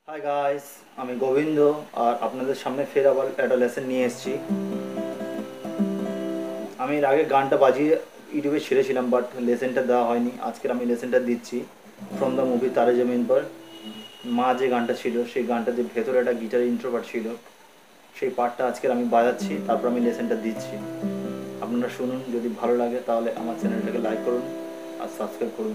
Hi guys, আমি গোবিন্দ আর আপনাদের সামনে ফের আবার একটা লেসন নিয়ে এসেছি। আমি এর আগে গানটা বাজিয়ে ইউটিউবে ছেড়েছিলাম, বাট লেসনটা দেওয়া হয়নি। আজকের আমি লেসনটা দিচ্ছি ফ্রম দ্য মুভি তারে জমিন পর। মা যে গানটা ছিল, সেই গানটা যে ভেতরে একটা গিটারের ইন্ট্রো পার্ট ছিল, সেই পার্টটা আজকের আমি বাজাচ্ছি, তারপর আমি লেসনটা দিচ্ছি। আপনারা শুনুন, যদি ভালো লাগে তাহলে আমার চ্যানেলটাকে লাইক করুন আর সাবস্ক্রাইব করুন।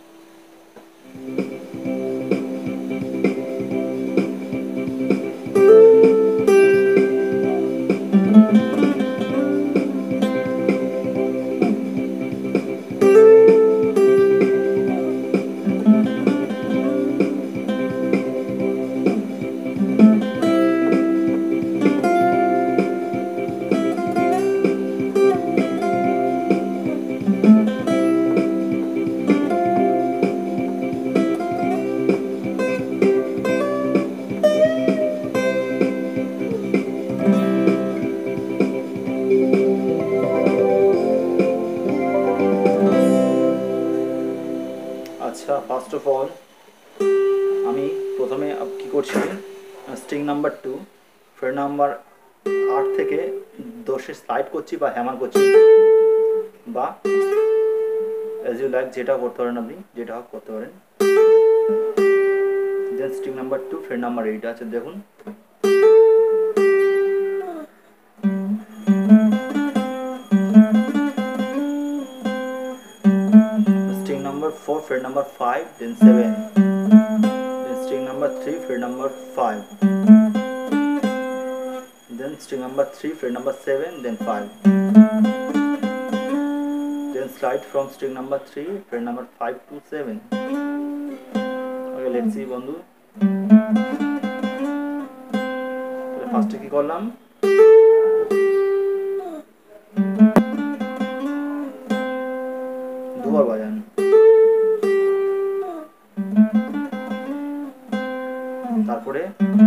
আচ্ছা, ফার্স্ট অফ অল আমি প্রথমে কী করছি, স্ট্রিং নাম্বার 2 ফ্রেট নাম্বার 8 থেকে 10-এ স্লাইড করছি বা হ্যামার করছি, বা অ্যাজ ইউ লাইক, যেটা করতে পারেন আপনি, যেটা হোক করতে পারেন। Then string number 2 fret number 8 আছে, দেখুন। String number 4 fret number 5, then 7, then string number 3 fret number 5, then string number 3 fret number 7, then 5, then slide from string number 3 fret number 5 to 7. Okay, let's see বন্ধু। তাহলে ফার্স্টে কি করলাম, দুবার বাজান, তারপরে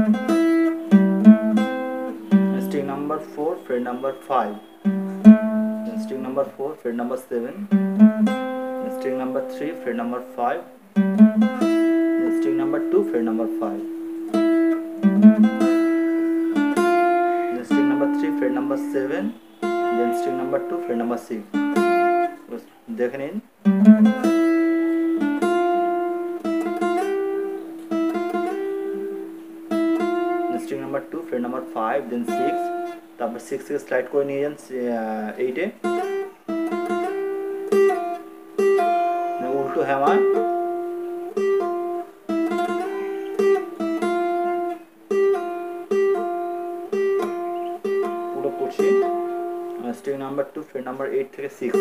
string number 4 fret number 5, then string number 4 fret number 7, then string number 3 fret number 5, then string number 2 fret number 5, then string number 3 fret number 7, then string number 2 fret number 6. দেখে নিন। String number 2 fret number 5, then 6, তারপর 6 থেকে slide করে নিয়ে যান 8-এ, উল্টো hammer, পুরো করছি। স্ট্রিং নাম্বার 2 ফ্রেট নাম্বার 8 থেকে 6,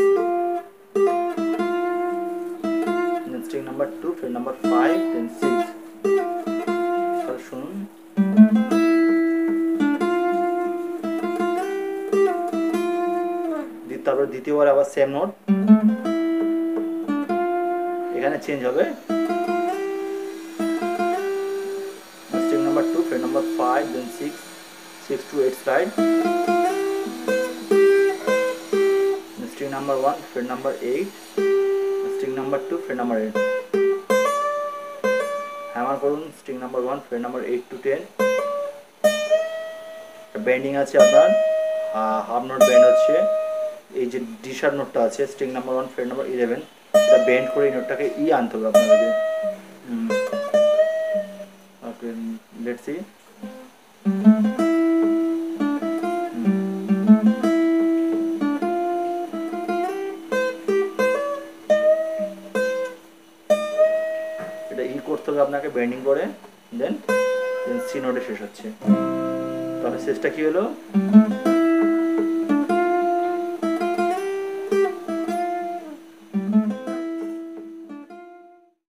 string number 2 fret number 5, then 6। তাহলে শুনুন, তারপর দ্বিতীয়বার আবার সেম নোট, এখানে চেঞ্জ হবে। String number 2 fret number 5, then 6, 6 to 8 slide, string number 1 fret number 8, string number 2 fret number 8, hammer করুন string number 1 fret number 8 to 10। Bending আছে আপনার, হাফ নোট বেন্ড হচ্ছে, এই যে ডি শার্প নোটটা আছে স্ট্রিং নাম্বার 1 ফ্রেট নাম্বার 11, এটা bend করে এই নোটটাকে ই আনতে হবে আপনাদেরকে। Okay, let's see. এটা ই করতে হবে আপনাকে বেন্ডিং করে, দেন সি নোটে শেষ হচ্ছে। তাহলে শেষটা কি হলো,